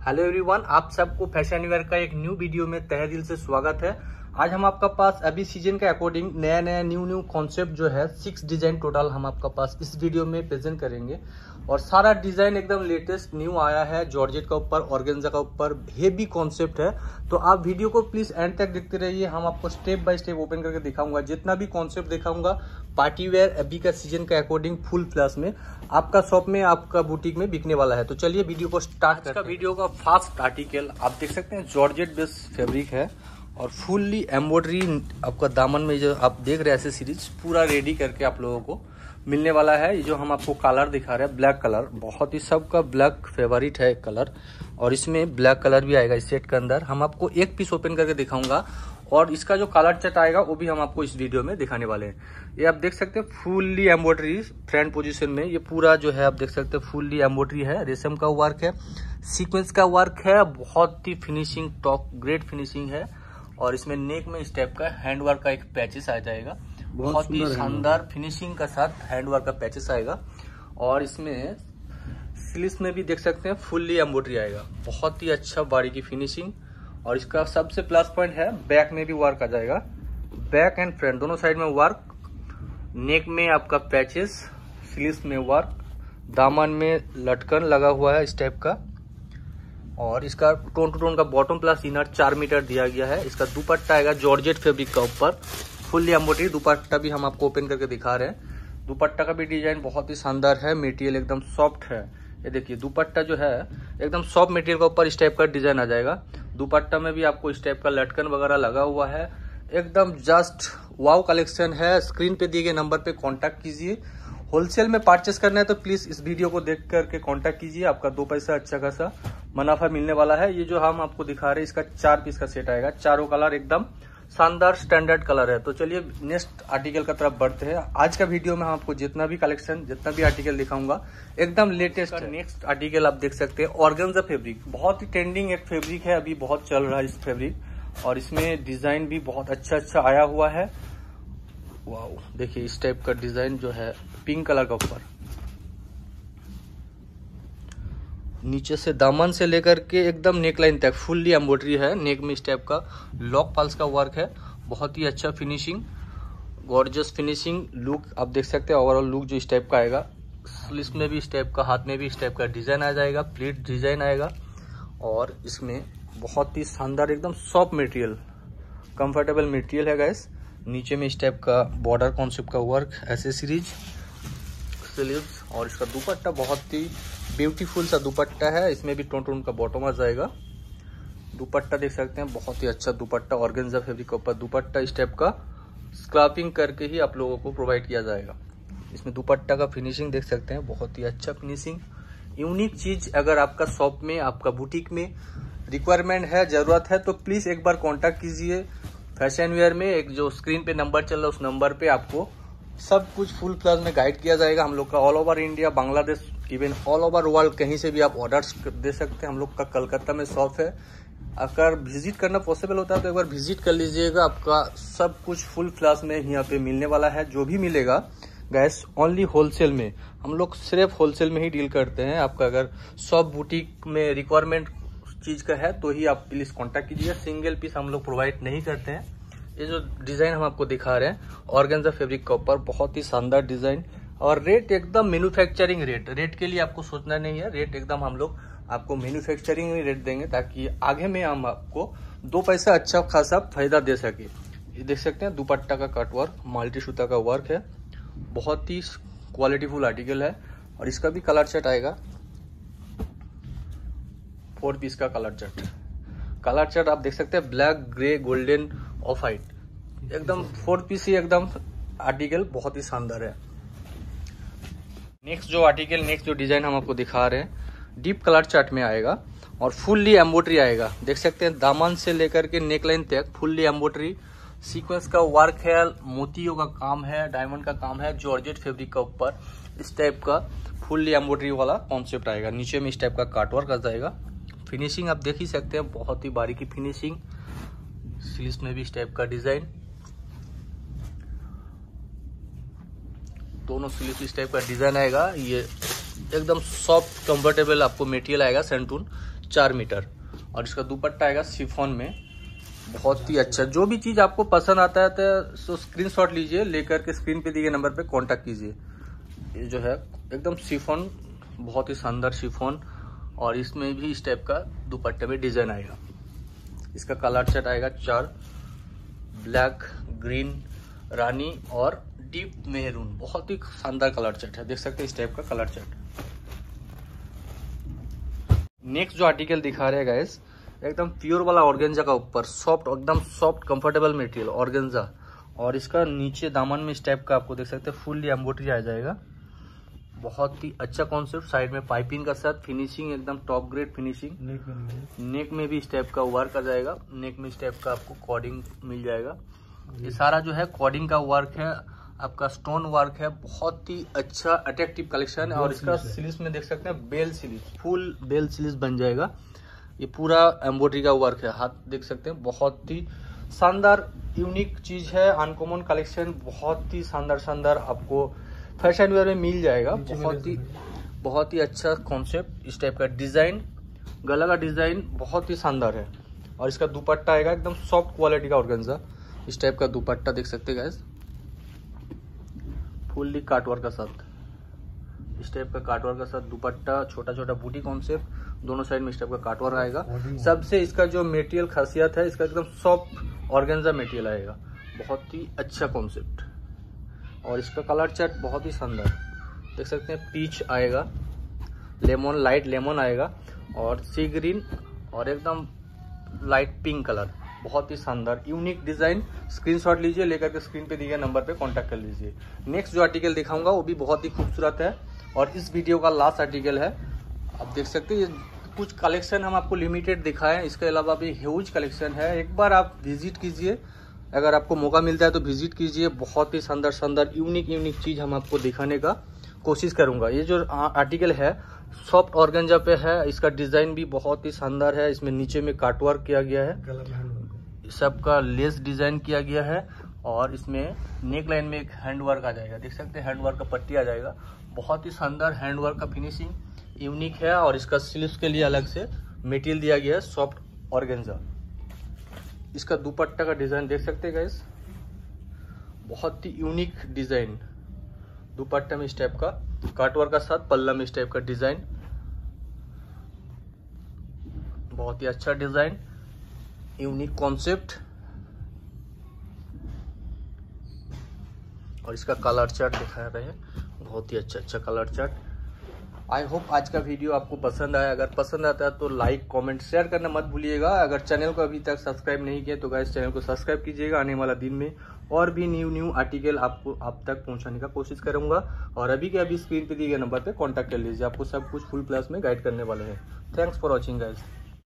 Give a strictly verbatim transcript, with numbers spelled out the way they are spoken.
Hello everyone, आप सबको fashion where का एक न्यू वीडियो में तहे दिल से स्वागत है। आज हम आपका पास अभी सीजन के अकॉर्डिंग नया नया न्यू न्यू कॉन्सेप्ट जो है सिक्स डिजाइन टोटल हम आपका पास इस वीडियो में प्रेजेंट करेंगे। और सारा डिजाइन एकदम लेटेस्ट न्यू आया है, जॉर्जेट का ऊपर, ऑर्गेन्जा का ऊपर, हेवी कॉन्सेप्ट है। तो आप वीडियो को प्लीज एंड तक देखते रहिए। हम आपको स्टेप बाय स्टेप ओपन करके दिखाऊंगा। जितना भी कॉन्सेप्ट दिखाऊंगा पार्टी वेयर अभी का सीजन के अकॉर्डिंग फुल फ्लैश में आपका शॉप में, आपका बुटीक में बिकने वाला है। तो चलिए वीडियो को स्टार्ट करते हैं। वीडियो का फर्स्ट आर्टिकल आप देख सकते हैं, जॉर्जेट बेस्ड फैब्रिक है और फुल्ली एम्ब्रॉयडरी आपका दामन में जो आप देख रहे हैं ऐसे सीरीज पूरा रेडी करके आप लोगों को मिलने वाला है। ये जो हम आपको कलर दिखा रहे हैं ब्लैक कलर, बहुत ही सबका ब्लैक फेवरेट है कलर, और इसमें ब्लैक कलर भी आएगा इस सेट के अंदर। हम आपको एक पीस ओपन करके दिखाऊंगा और इसका जो कलर चार्ट आएगा वो भी हम आपको इस वीडियो में दिखाने वाले हैं। ये आप देख सकते हैं फुल्ली एम्ब्रॉयडरी फ्रंट पोजीशन में, ये पूरा जो है आप देख सकते हैं फुल्ली एम्ब्रॉयडरी है, रेशम का वर्क है, सीक्वेंस का वर्क है, बहुत ही फिनिशिंग टॉप ग्रेट फिनिशिंग है। और इसमें नेक में इस टाइप का हैंड वर्क का एक पैचेस आ जाएगा, बहुत ही शानदार फिनिशिंग का साथ हैंड वर्क का पैचेस आएगा। और इसमें स्लीव्स में भी देख सकते हैं फुल्ली एम्ब्रॉयडरी आएगा, बहुत ही अच्छा बारीकी फिनिशिंग। और इसका सबसे प्लस पॉइंट है बैक में भी वर्क आ जाएगा, बैक एंड फ्रंट दोनों साइड में वर्क, नेक में आपका पैचेस, स्लीव्स में वर्क, दामन में लटकन लगा हुआ है इस टाइप का। और इसका टोन टू टोन का बॉटम प्लस इनर चार मीटर दिया गया है। इसका दुपट्टा आएगा जॉर्जेट फैब्रिक का ऊपर, फुल्ली एम्ब्रॉयडरी दुपट्टा भी हम आपको ओपन करके दिखा रहे हैं। दुपट्टा का भी डिजाइन बहुत ही शानदार है, मटेरियल एकदम सॉफ्ट है। ये देखिए दुपट्टा जो है एकदम सॉफ्ट मटेरियल का ऊपर इस टाइप का डिजाइन आ जाएगा। दुपट्टा में भी आपको इस टाइप का लटकन वगैरह लगा हुआ है, एकदम जस्ट वाव कलेक्शन है। स्क्रीन पे दिए गए नंबर पे कांटेक्ट कीजिए। होलसेल में परचेस करना है तो प्लीज इस वीडियो को देख करके कांटेक्ट कीजिए, आपका दो पैसा अच्छा खासा मुनाफा मिलने वाला है। ये जो हम आपको दिखा रहे हैं इसका चार पीस का सेट आएगा, चारों कलर एकदम शानदार स्टैंडर्ड कलर है। तो चलिए नेक्स्ट आर्टिकल का तरफ बढ़ते हैं। आज का वीडियो में हम आपको जितना भी कलेक्शन, जितना भी आर्टिकल दिखाऊंगा एकदम लेटेस्ट है। नेक्स्ट आर्टिकल आप देख सकते हैं ऑर्गेन्जा फैब्रिक, बहुत ही ट्रेंडिंग एक फैब्रिक है, अभी बहुत चल रहा है इस फैब्रिक। और इसमें डिजाइन भी बहुत अच्छा अच्छा आया हुआ है। वाओ, देखिए इस टाइप का डिजाइन जो है पिंक कलर का ऊपर, नीचे से दामन से लेकर के एकदम नेक लाइन तक फुल्ली एम्ब्रॉयडरी है। नेक में इस टाइप का लॉक पल्स का वर्क है, बहुत ही अच्छा फिनिशिंग, गॉर्जियस फिनिशिंग लुक आप देख सकते हैं। ओवरऑल लुक जो इस टाइप का आएगा, स्लीव्स में भी इस टाइप का, हाथ में भी इस टाइप का डिजाइन आ जाएगा, प्लीट डिजाइन आएगा। और इसमें बहुत ही शानदार एकदम सॉफ्ट मटेरियल, कंफर्टेबल मटेरियल है गाइस। नीचे में इस टाइप का बॉर्डर कॉन्सेप्ट का वर्क, एसेसरीज, स्लीव्स। और इसका दुपट्टा बहुत ही ब्यूटीफुल सा दुपट्टा है, इसमें भी टोन टोन का बॉटम आ जाएगा। दुपट्टा देख सकते हैं बहुत ही अच्छा दुपट्टा, ऑर्गेन्जा फैब्रिक के ऊपर दुपट्टा इस टाइप का स्क्रैपिंग करके ही आप लोगों को प्रोवाइड किया जाएगा। इसमें दुपट्टा का फिनिशिंग देख सकते हैं, बहुत ही अच्छा फिनिशिंग। यूनिक चीज अगर आपका शॉप में, आपका बुटीक में रिक्वायरमेंट है, जरूरत है, तो प्लीज एक बार कॉन्टेक्ट कीजिए। फैशन वेयर में एक जो स्क्रीन पे नंबर चल रहा है उस नंबर पे आपको सब कुछ फुल फ्लैश में गाइड किया जाएगा। हम लोग का all over India, Bangladesh, even all over world कहीं से भी आप ऑर्डर्स दे सकते हैं। हम लोग का कलकत्ता में शॉप है, अगर विजिट करना पॉसिबल होता है तो एक बार विजिट कर लीजिएगा। आपका सब कुछ फुल फ्लैश में यहाँ पे मिलने वाला है। जो भी मिलेगा गैस ओनली होलसेल में, हम लोग सिर्फ होलसेल में ही डील करते हैं। आपका अगर शॉप बुटीक में रिक्वायरमेंट चीज का है तो ही आप प्लीज कॉन्टेक्ट कीजिए, सिंगल पीस हम लोग प्रोवाइड नहीं करते हैं। ये जो डिजाइन हम आपको दिखा रहे हैं ऑर्गेन्जा फैब्रिक के ऊपर, बहुत ही शानदार डिजाइन। और रेट एकदम मैन्युफैक्चरिंग रेट, रेट के लिए आपको सोचना नहीं है, रेट एकदम हम लोग आपको मैन्युफैक्चरिंग रेट देंगे ताकि आगे में हम आपको दो पैसा अच्छा खासा फायदा दे सके। ये देख सकते हैं दुपट्टा का कट वर्क, मल्टी सूता का वर्क है, बहुत ही क्वालिटीफुल आर्टिकल है। और इसका भी कलर चार्ट आएगा, फोर पीस का कलर चार्ट। कलर चार्ट आप देख सकते हैं black, grey, golden, off white, एकदम फोर पीस ही एकदम आर्टिकल बहुत ही शानदार है। नेक्स्ट जो आर्टिकल, नेक्स्ट जो डिजाइन हम आपको दिखा रहे हैं डीप कलर चार्ट में आएगा और फुल्ली एम्ब्रॉयडरी आएगा। देख सकते हैं दामन से लेकर के नेकलाइन तक फुल्ली एम्ब्रॉयडरी, सीक्वेंस का वर्क है, मोतियों का काम है, डायमंड का काम है, जॉर्जेट फैब्रिक का ऊपर इस टाइप का फुल्ली एम्ब्रॉयडरी वाला कॉन्सेप्ट आएगा। नीचे में इस टाइप का काटवर्क आ जाएगा। फिनिशिंग आप देख ही सकते हैं, बहुत ही बारीकी फिनिशिंग। स्लीव्स में भी इस टाइप का डिजाइन, दोनों स्लीव्स इस टाइप का डिजाइन आएगा। ये एकदम सॉफ्ट कंफर्टेबल आपको मटेरियल आएगा, सेंटून चार मीटर। और इसका दुपट्टा आएगा शिफॉन में, बहुत ही अच्छा। जो भी चीज आपको पसंद आता है तो स्क्रीनशॉट लीजिए, लेकर के स्क्रीन पे दिए गए नंबर पे कांटेक्ट कीजिए। ये जो है एकदम शिफॉन, बहुत ही शानदार शिफॉन, और इसमें भी इस टाइप का दुपट्टे में डिजाइन आएगा। इसका कलर चार्ट आएगा चार, ब्लैक, ग्रीन, रानी और डीप मेहरून। बहुत ही शानदार कलर चार्ट है, देख सकते हैं इस टाइप का कलर चार्ट। नेक्स्ट जो आर्टिकल दिखा रहे हैं गाइस, एकदम प्योर वाला ऑर्गेन्जा का ऊपर सॉफ्ट, एकदम सॉफ्ट कंफर्टेबल मटेरियल ऑर्गेन्जा, और इसका नीचे दामन में इस टाइप का आपको देख सकते हैं फुल्ली एम्ब्रॉयडरी आ जाएगा। बहुत ही अच्छा कॉन्सेप्ट, साइड में पाइपिंग का साथ फिनिशिंग एकदम टॉप ग्रेड फिनिशिंग। नेक में नेक में भी इस टाइप का वर्क आ जाएगा, नेक में इस टाइप का आपको कॉर्डिंग मिल जाएगा। ये सारा जो है कॉर्डिंग का वर्क है, आपका स्टोन वर्क है, बहुत ही अच्छा अट्रैक्टिव कलेक्शन है। और इसका स्लीव्स में देख सकते हैं bell sleeves, full bell sleeves बन जाएगा। ये पूरा एम्ब्रॉयडरी का वर्क है, हाथ देख सकते हैं, बहुत ही शानदार यूनिक चीज है, अनकॉमन कलेक्शन, बहुत ही शानदार शानदार आपको फैशन वेयर में मिल जाएगा। बहुत ही बहुत ही अच्छा कॉन्सेप्ट, इस टाइप का डिजाइन, गला का डिजाइन बहुत ही शानदार है। और इसका दुपट्टा आएगा एकदम सॉफ्ट क्वालिटी का ऑर्गेन्जा, इस टाइप का दुपट्टा देख सकते हैं गाइस, फुल्ली काटवर्क का साथ, इस टाइप का काटवर्क का साथ दुपट्टा, छोटा छोटा बूटी कॉन्सेप्ट, दोनों साइड में इस टाइप का काटवर्क आएगा। सबसे इसका जो मटेरियल खासियत है, इसका एकदम सॉफ्ट ऑर्गेन्जा मटेरियल आएगा, बहुत ही अच्छा कॉन्सेप्ट। और इसका कलर चार्ट बहुत ही शानदार देख सकते हैं, पीच आएगा, लेमन, लाइट लेमन आएगा, और सी ग्रीन, और एकदम लाइट पिंक कलर, बहुत ही शानदार यूनिक डिजाइन। स्क्रीनशॉट लीजिए, लेकर के स्क्रीन पे दिए गए नंबर पे कांटेक्ट कर लीजिए। नेक्स्ट जो आर्टिकल दिखाऊंगा वो भी बहुत ही खूबसूरत है, और इस वीडियो का लास्ट आर्टिकल है। आप देख सकते हैं कुछ कलेक्शन हम आपको लिमिटेड दिखाए, इसके अलावा भी ह्यूज कलेक्शन है। एक बार आप विजिट कीजिए, अगर आपको मौका मिलता है तो विजिट कीजिए। बहुत ही शानदार शानदार यूनिक यूनिक चीज हम आपको दिखाने का कोशिश करूंगा। ये जो आर्टिकल है सॉफ्ट ऑर्गेन्जा पे है, इसका डिजाइन भी बहुत ही शानदार है। इसमें नीचे में काटवर्क किया गया है, सबका लेस डिजाइन किया गया है, और इसमें नेक लाइन में एक हैंडवर्क आ जाएगा, देख सकते हैं हैंडवर्क का पट्टी आ जाएगा। बहुत ही शानदार हैंडवर्क का फिनिशिंग यूनिक है, और इसका स्लीव्स के लिए अलग से मटेरियल दिया गया है, सॉफ्ट ऑर्गेन्जा। इसका दुपट्टा का डिजाइन देख सकते हैं गाइस, बहुत ही यूनिक डिजाइन, दुपट्टा में इस टाइप का काटवर्क का साथ, पल्ला में इस टाइप का डिजाइन, बहुत ही अच्छा डिजाइन, यूनिक कॉन्सेप्ट। और इसका कलर चार्ट दिखा रहे हैं, बहुत ही अच्छा अच्छा कलर चार्ट। आई होप आज का वीडियो आपको पसंद आया। अगर पसंद आता है तो लाइक, कमेंट, शेयर करना मत भूलिएगा। अगर चैनल को अभी तक सब्सक्राइब नहीं किया तो गाइस चैनल को सब्सक्राइब कीजिएगा। आने वाला दिन में और भी न्यू न्यू आर्टिकल आपको आप तक पहुंचाने का कोशिश करूंगा। और अभी के अभी स्क्रीन पे दिए गए नंबर पे कांटेक्ट कर लीजिए, आपको सब कुछ फुल क्लास में गाइड करने वाले हैं। Thanks for watching guys.